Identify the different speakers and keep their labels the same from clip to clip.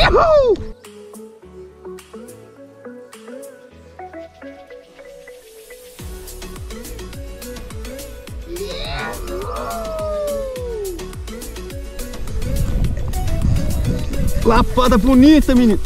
Speaker 1: Uhul! Lapada bonita, menino.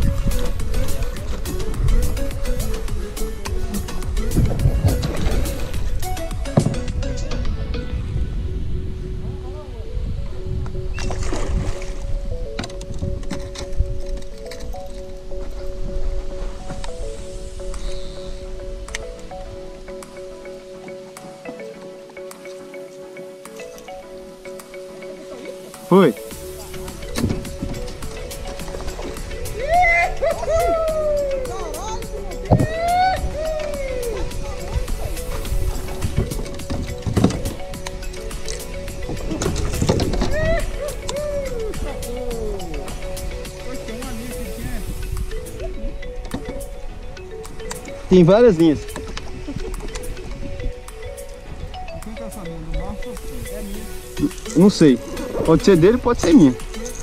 Speaker 1: Foi. Tem várias linhas.
Speaker 2: Quem tá sabendo? O Marcos é minha.
Speaker 1: Não sei. Pode ser dele, pode ser minha.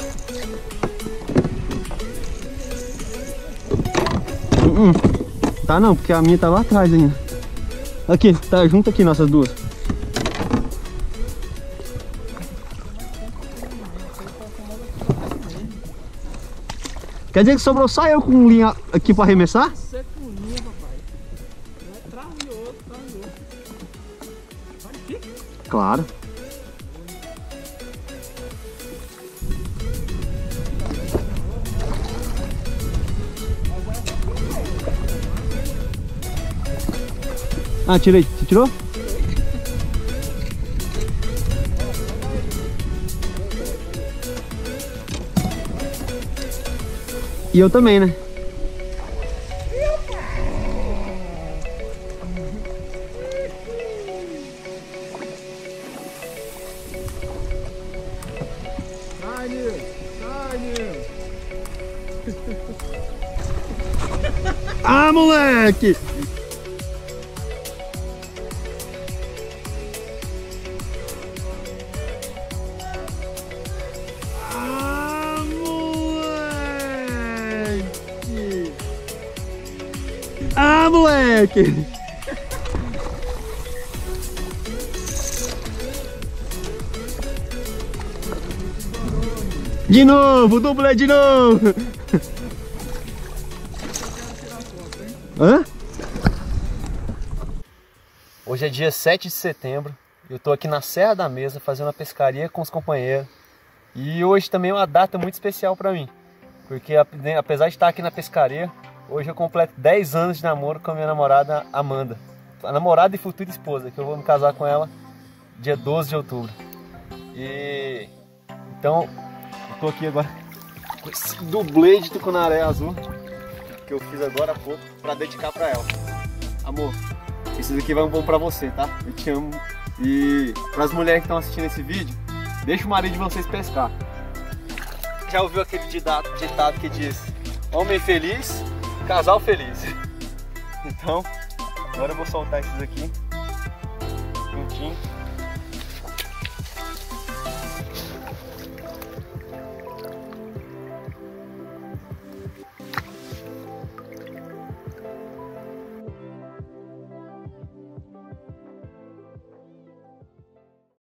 Speaker 1: Tá não, porque a minha tá lá atrás ainda. Aqui, tá junto aqui nossas duas. Quer dizer que sobrou só eu com linha aqui pra arremessar?
Speaker 2: Você com linha, papai. Não é trave e outro, trave e outro. Vai aqui.
Speaker 1: Claro. Ah, tirei. Você tirou? E eu também, né?
Speaker 2: Sai, Nil. Sai, Nil.
Speaker 1: Ah, moleque! Ah, moleque! De novo, dublê de novo! Hã? Hoje é dia 7 de setembro. Eu tô aqui na Serra da Mesa fazendo a pescaria com os companheiros. E hoje também é uma data muito especial pra mim. Porque apesar de estar aqui na pescaria, hoje eu completo 10 anos de namoro com a minha namorada Amanda. A namorada e futura esposa, que eu vou me casar com ela dia 12 de outubro. E então, eu tô aqui agora com esse dublê de tucunaré azul que eu fiz agora há pouco pra dedicar pra ela. Amor, esse daqui vai um bom pra você, tá? Eu te amo. E pras mulheres que estão assistindo esse vídeo, deixa o marido de vocês pescar. Já ouviu aquele ditado que diz: homem feliz, casal feliz. Então, agora eu vou soltar esses aqui juntinho.